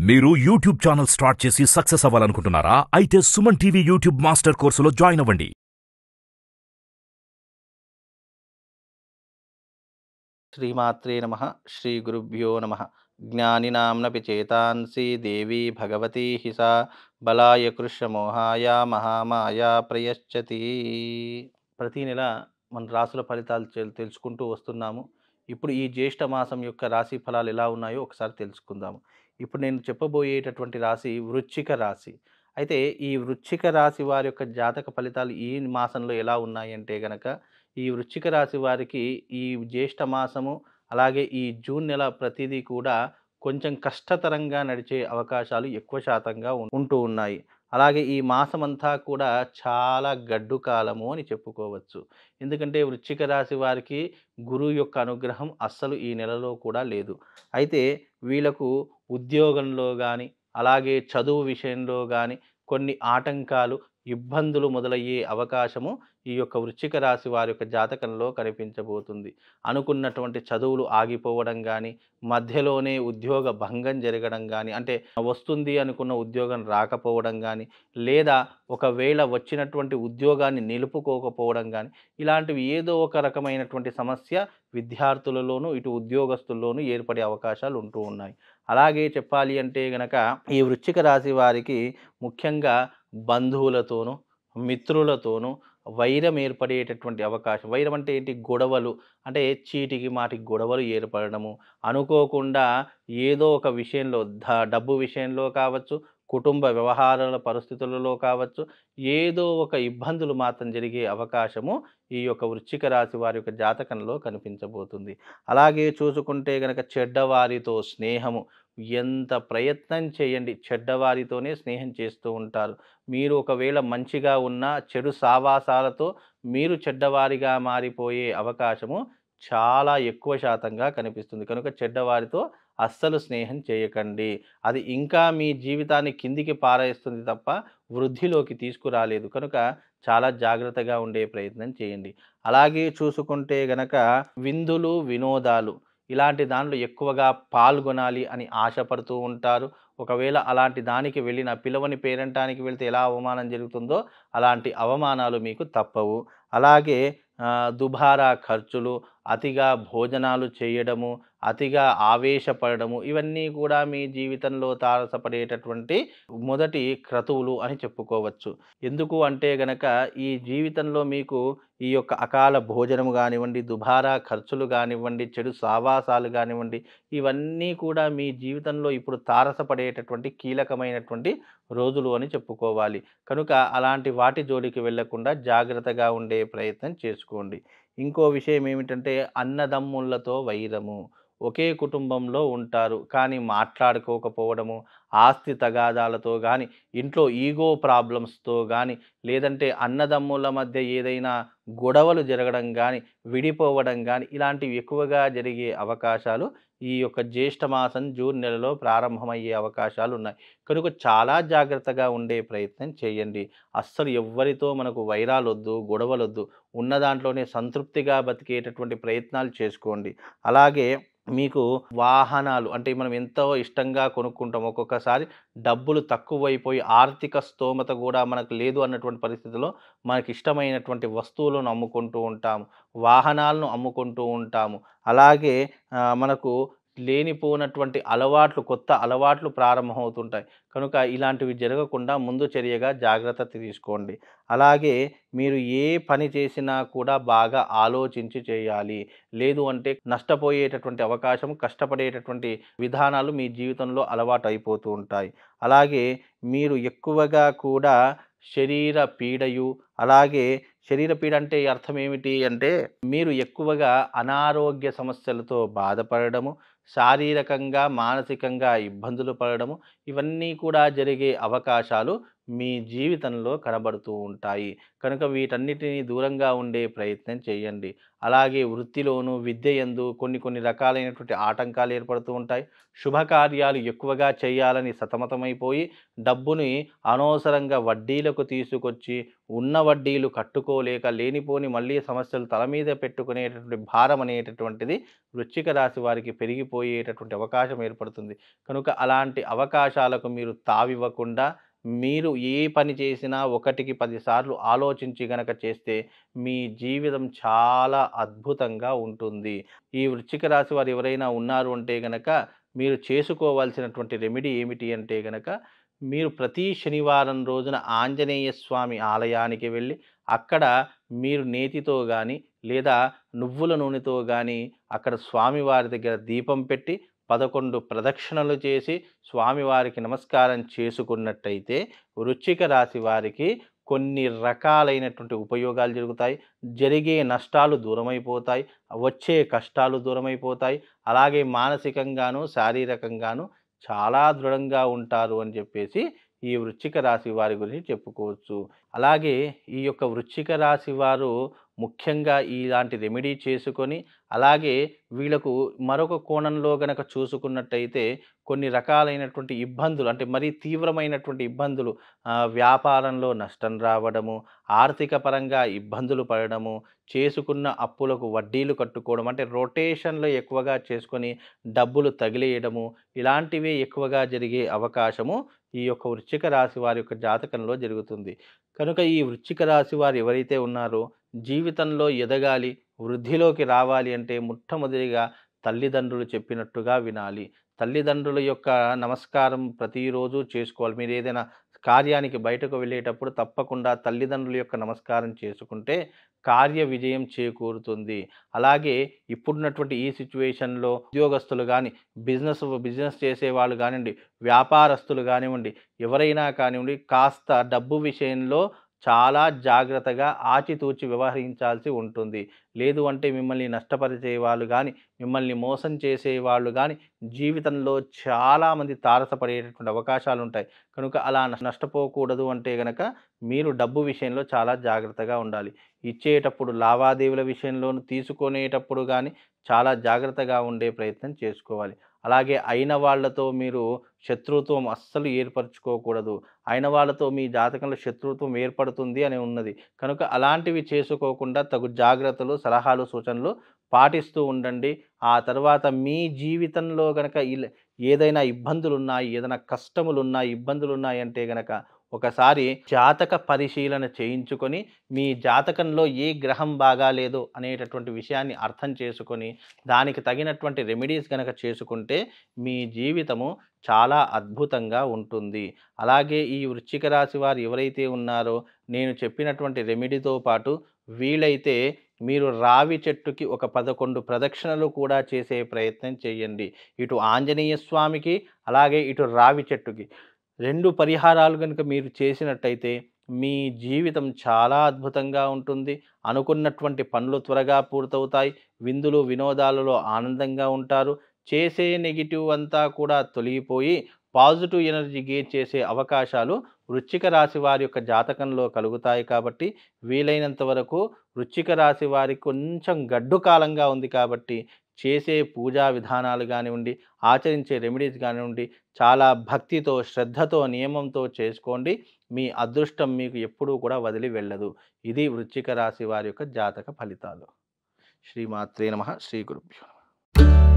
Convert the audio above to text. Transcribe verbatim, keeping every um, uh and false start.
మీరు YouTube channel start చేసి success అవ్వాలనుకుంటున్నారా? అయితే సుమన్ టీవీ యూట్యూబ్ మాస్టర్ కోర్సులో జాయిన్ అవ్వండి. శ్రీమాత్రే నమః. శ్రీ గురుభ్యో నమః. జ్ఞానినాంనపి చేతాంసి దేవి భగవతి హిస బలాయ కృష్ణమోహాయ మహామాయ ప్రయశ్చతి. ప్రతి నెల మన రాసుల ఫలితాలు తెల్- తెలుసుకుంటూ వస్తున్నాము. ఇప్పుడు ఈ జ్యేష్ఠ మాసం యొక్క రాశి ఫలాలు ఎలా ఉన్నాయో ఒకసారి తెలుసుకుందాము. ఇప్పుడు నేను చెప్పబోయేటటువంటి రాశి వృశ్చిక రాశి. అయితే ఈ వృశ్చిక రాశి వారి యొక్క జాతక ఫలితాలు ఈ మాసంలో ఎలా ఉన్నాయి అంటే గనక, ఈ వృశ్చిక రాశి వారికి ఈ జ్యేష్ఠ మాసము అలాగే ఈ జూన్ నెల ప్రతిదీ కూడా కొంచెం కష్టతరంగా నడిచే అవకాశాలు ఎక్కువ శాతంగా ఉం- ఉంటూ ఉన్నాయి. అలాగే ఈ మాసమంతా కూడా చాలా గడ్డు కాలము అని చెప్పుకోవచ్చు. ఎందుకంటే వృశ్చిక రాశి వారికి గురువు యొక్క అనుగ్రహం అస్సలు ఈ నెలలో కూడా లేదు. అయితే వీళ్ళకు ఉద్యోగంలో కానీ అలాగే చదువు విషయంలో కానీ కొన్ని ఆటంకాలు, ఇబ్బందులు మొదలయ్యే అవకాశము ఈ యొక్క వృశ్చిక రాశి వారి యొక్క జాతకంలో కనిపించబోతుంది. అనుకున్నటువంటి చదువులు ఆగిపోవడం కానీ, మధ్యలోనే ఉద్యోగ భంగం జరగడం కానీ, అంటే వస్తుంది అనుకున్న ఉద్యోగం రాకపోవడం కానీ, లేదా ఒకవేళ వచ్చినటువంటి ఉద్యోగాన్ని నిలుపుకోకపోవడం కానీ, ఇలాంటివి ఏదో ఒక రకమైనటువంటి సమస్య విద్యార్థులలోనూ ఇటు ఉద్యోగస్తుల్లోనూ ఏర్పడే అవకాశాలు ఉంటూ ఉన్నాయి. అలాగే చెప్పాలి అంటే గనక ఈ వృశ్చిక రాశి వారికి ముఖ్యంగా బంధువులతోనూ మిత్రులతోనూ వైరం ఏర్పడేటటువంటి అవకాశం. వైరం అంటే ఏంటి? గొడవలు. అంటే చీటికి మాటికి గొడవలు ఏర్పడము, అనుకోకుండా ఏదో ఒక విషయంలో ద డబ్బు విషయంలో కావచ్చు, కుటుంబ వ్యవహారాల పరిస్థితులలో కావచ్చు, ఏదో ఒక ఇబ్బందులు మాత్రం జరిగే అవకాశము ఈ యొక్క వృశ్చిక రాశి వారి యొక్క జాతకంలో కనిపించబోతుంది. అలాగే చూసుకుంటే గనక చెడ్డవారితో స్నేహము. ఎంత ప్రయత్నం చేయండి, చెడ్డవారితోనే స్నేహం చేస్తూ ఉంటారు. మీరు ఒకవేళ మంచిగా ఉన్న చెడు సావాసాలతో మీరు చెడ్డవారిగా మారిపోయే అవకాశము చాలా ఎక్కువ శాతంగా కనిపిస్తుంది. కనుక చెడ్డవారితో అస్సలు స్నేహం చేయకండి. అది ఇంకా మీ జీవితాన్ని కిందికి పారేస్తుంది తప్ప వృద్ధిలోకి తీసుకురాలేదు. కనుక చాలా జాగ్రత్తగా ఉండే ప్రయత్నం చేయండి. అలాగే చూసుకుంటే గనక విందులు, వినోదాలు ఇలాంటి దాంట్లో ఎక్కువగా పాల్గొనాలి అని ఆశపడుతూ ఉంటారు. ఒకవేళ అలాంటి దానికి వెళ్ళిన పిలవని పేరంటానికి వెళ్తే ఎలా అవమానం జరుగుతుందో అలాంటి అవమానాలు మీకు తప్పవు. అలాగే ఆ, దుబారా ఖర్చులు, అతిగా భోజనాలు చేయడము, అతిగా ఆవేశపడము, ఇవన్నీ కూడా మీ జీవితంలో తారసపడేటటువంటి మొదటి క్రతువులు అని చెప్పుకోవచ్చు. ఎందుకు అంటే గనక ఈ జీవితంలో మీకు ఈ యొక్క అకాల భోజనము కానివ్వండి, దుబారా ఖర్చులు కానివ్వండి, చెడు సావాసాలు కానివ్వండి, ఇవన్నీ కూడా మీ జీవితంలో ఇప్పుడు తారసపడేటటువంటి కీలకమైనటువంటి రోజులు అని చెప్పుకోవాలి. కనుక అలాంటి వాటి జోలికి వెళ్లకుండా జాగ్రత్తగా ఉండే ప్రయత్నం చేసుకోండి. ఇంకో విషయం ఏమిటంటే అన్నదమ్ములతో వైరము. ఒకే కుటుంబంలో ఉంటారు కానీ మాట్లాడుకోకపోవడము, ఆస్తి తగాదాలతో కానీ, ఇంట్లో ఈగో ప్రాబ్లమ్స్తో కానీ, లేదంటే అన్నదమ్ముల మధ్య ఏదైనా గొడవలు జరగడం కానీ, విడిపోవడం కానీ, ఇలాంటివి ఎక్కువగా జరిగే అవకాశాలు ఈ యొక్క జ్యేష్ఠ మాసం జూన్ నెలలో ప్రారంభమయ్యే అవకాశాలు ఉన్నాయి. కనుక చాలా జాగ్రత్తగా ఉండే ప్రయత్నం చేయండి. అస్సలు ఎవ్వరితో మనకు వైరాలొద్దు, గొడవలొద్దు. ఉన్న దాంట్లోనే సంతృప్తిగా బతికేటటువంటి ప్రయత్నాలు చేసుకోండి. అలాగే మీకు వాహనాలు అంటే మనం ఎంతో ఇష్టంగా కొనుక్కుంటాం, ఒక్కొక్కసారి డబ్బులు తక్కువైపోయి ఆర్థిక స్తోమత కూడా మనకు లేదు అన్నటువంటి పరిస్థితిలో మనకి ఇష్టమైనటువంటి వస్తువులను అమ్ముకుంటూ ఉంటాము, వాహనాలను అమ్ముకుంటూ ఉంటాము. అలాగే ఆ, మనకు లేనిపోనటువంటి అలవాట్లు, కొత్త అలవాట్లు ప్రారంభమవుతుంటాయి. కనుక ఇలాంటివి జరగకుండా ముందు చర్యగా జాగ్రత్త తీసుకోండి. అలాగే మీరు ఏ పని చేసినా కూడా బాగా ఆలోచించి చేయాలి. లేదు అంటే నష్టపోయేటటువంటి అవకాశం, కష్టపడేటటువంటి విధానాలు మీ జీవితంలో అలవాటు అయిపోతూ ఉంటాయి. అలాగే మీరు ఎక్కువగా కూడా శరీర పీడయు, అలాగే శరీర పీడ అంటే అర్థం ఏమిటి అంటే మీరు ఎక్కువగా అనారోగ్య సమస్యలతో బాధపడము, శారీరకంగా మానసికంగా ఇబ్బందులు పడడము, ఇవన్నీ కూడా జరిగే అవకాశాలు మీ జీవితంలో కనబడుతూ ఉంటాయి. కనుక వీటన్నిటిని దూరంగా ఉండే ప్రయత్నం చేయండి. అలాగే వృత్తిలోను, విద్య యందు కొన్ని కొన్ని రకాలైనటువంటి ఆటంకాలు ఏర్పడుతూ ఉంటాయి. శుభకార్యాలు ఎక్కువగా చేయాలని సతమతమైపోయి డబ్బుని అనవసరంగా వడ్డీలకు తీసుకొచ్చి ఉన్న వడ్డీలు కట్టుకోలేక లేనిపోని మళ్ళీ సమస్యలు తల మీద పెట్టుకునేటటువంటి భారం అనేటటువంటిది వృశ్చిక రాశి వారికి పెరిగిపోయేటటువంటి అవకాశం ఏర్పడుతుంది. కనుక అలాంటి అవకాశాలకు మీరు తావివ్వకుండా మీరు ఏ పని చేసినా ఒకటికి పది సార్లు ఆలోచించి గనక చేస్తే మీ జీవితం చాలా అద్భుతంగా ఉంటుంది. ఈ వృశ్చిక రాశి వారు ఎవరైనా ఉన్నారు అంటే గనక మీరు చేసుకోవాల్సినటువంటి రెమెడీ ఏమిటి అంటే గనక మీరు ప్రతి శనివారం రోజున ఆంజనేయ స్వామి ఆలయానికి వెళ్ళి అక్కడ మీరు నేతితో కానీ లేదా నువ్వుల నూనెతో కానీ అక్కడ స్వామివారి దగ్గర దీపం పెట్టి పదకొండు ప్రదక్షిణలు చేసి స్వామివారికి నమస్కారం చేసుకున్నట్టయితే వృశ్చిక రాశి వారికి కొన్ని రకాలైనటువంటి ఉపయోగాలు జరుగుతాయి. జరిగే నష్టాలు దూరమైపోతాయి. వచ్చే కష్టాలు దూరమైపోతాయి. అలాగే మానసికంగాను శారీరకంగాను చాలా దృఢంగా ఉంటారు అని చెప్పేసి ఈ వృశ్చిక రాశి వారి గురించి చెప్పుకోవచ్చు. అలాగే ఈ యొక్క వృశ్చిక రాశి వారు ముఖ్యంగా ఇలాంటి రెమెడీ చేసుకొని అలాగే వీళ్ళకు మరొక కోణంలో గనక చూసుకున్నట్టయితే కొన్ని రకాలైనటువంటి ఇబ్బందులు అంటే మరీ తీవ్రమైనటువంటి ఇబ్బందులు వ్యాపారంలో నష్టం రావడము, ఆర్థిక పరంగా ఇబ్బందులు పడడము, చేసుకున్న అప్పులకు వడ్డీలు కట్టుకోవడం అంటే రొటేషన్లో ఎక్కువగా చేసుకొని డబ్బులు తగిలేయడము ఇలాంటివి ఎక్కువగా జరిగే అవకాశము ఈ యొక్క వృశ్చిక రాశి వారి యొక్క జాతకంలో జరుగుతుంది. కనుక ఈ వృశ్చిక రాశి వారు ఎవరైతే ఉన్నారో జీవితంలో ఎదగాలి, వృద్ధిలోకి రావాలి అంటే మొట్టమొదటిగా తల్లిదండ్రులు చెప్పినట్టుగా వినాలి. తల్లిదండ్రుల యొక్క నమస్కారం ప్రతిరోజు చేసుకోవాలి. మీరు ఏదైనా కార్యానికి బయటకు వెళ్ళేటప్పుడు తప్పకుండా తల్లిదండ్రుల యొక్క నమస్కారం చేసుకుంటే కార్య విజయం చేకూరుతుంది. అలాగే ఇప్పుడున్నటువంటి ఈ సిచ్యువేషన్లో ఉద్యోగస్తులు కానీ బిజినెస్ బిజినెస్ చేసేవాళ్ళు కానివ్వండి, వ్యాపారస్తులు కానివ్వండి, ఎవరైనా కానివ్వండి కాస్త డబ్బు విషయంలో చాలా జాగ్రత్తగా ఆచితూచి వ్యవహరించాల్సి ఉంటుంది. లేదు అంటే మిమ్మల్ని నష్టపరిచే వాళ్ళు కానీ మిమ్మల్ని మోసం చేసేవాళ్ళు కానీ జీవితంలో చాలామంది తారసపడేటటువంటి అవకాశాలు ఉంటాయి. కనుక అలా నష్టపోకూడదు అంటే కనుక మీరు డబ్బు విషయంలో చాలా జాగ్రత్తగా ఉండాలి. ఇచ్చేటప్పుడు లావాదేవీల విషయంలోనూ తీసుకునేటప్పుడు కానీ చాలా జాగ్రత్తగా ఉండే ప్రయత్నం చేసుకోవాలి. అలాగే అయిన వాళ్ళతో మీరు శత్రుత్వం అస్సలు ఏర్పరచుకోకూడదు. అయిన వాళ్ళతో మీ జాతకంలో శత్రుత్వం ఏర్పడుతుంది అని ఉన్నది. కనుక అలాంటివి చేసుకోకుండా తగు జాగ్రత్తలు, సలహాలు, సూచనలు పాటిస్తూ ఉండండి. ఆ తర్వాత మీ జీవితంలో గనక ఇలా ఏదైనా ఇబ్బందులున్నాయి, ఏదైనా కష్టములున్నాయి, ఇబ్బందులున్నాయి అంటే గనక ఒకసారి జాతక పరిశీలన చేయించుకొని మీ జాతకంలో ఏ గ్రహం బాగాలేదో అనేటటువంటి విషయాన్ని అర్థం చేసుకొని దానికి తగినటువంటి రెమెడీస్ కనుక చేసుకుంటే మీ జీవితము చాలా అద్భుతంగా ఉంటుంది. అలాగే ఈ వృశ్చిక రాశి వారు ఎవరైతే ఉన్నారో నేను చెప్పినటువంటి రెమెడీతో పాటు వీలైతే మీరు రావి చెట్టుకి ఒక పదకొండు ప్రదక్షిణలు కూడా చేసే ప్రయత్నం చేయండి. ఇటు ఆంజనేయ స్వామికి అలాగే ఇటు రావి చెట్టుకి రెండు పరిహారాలు కనుక మీరు చేసినట్టయితే మీ జీవితం చాలా అద్భుతంగా ఉంటుంది. అనుకున్నటువంటి పనులు త్వరగా పూర్తవుతాయి. విందులు వినోదాలలో ఆనందంగా ఉంటారు. చేసే నెగిటివ్ అంతా కూడా తొలగిపోయి పాజిటివ్ ఎనర్జీ గెయిన్ చేసే అవకాశాలు వృశ్చిక రాశి వారి యొక్క జాతకంలో కలుగుతాయి. కాబట్టి వీలైనంత వరకు వృశ్చిక రాశి వారికి కొంచెం గడ్డు కాలంగా ఉంది కాబట్టి చేసే పూజా విధానాలు కానివ్వండి, ఆచరించే రెమెడీస్ కానివ్వండి చాలా భక్తితో, శ్రద్ధతో, నియమంతో చేసుకోండి. మీ అదృష్టం మీకు ఎప్పుడూ కూడా వదిలి వెళ్ళదు. ఇది వృశ్చిక రాశి వారి యొక్క జాతక ఫలితాలు. శ్రీమాత్రే నమః. శ్రీ గురుభ్యో నమః.